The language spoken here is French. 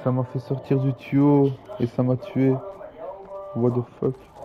Ça m'a fait sortir du tuyau et ça m'a tué. What the fuck?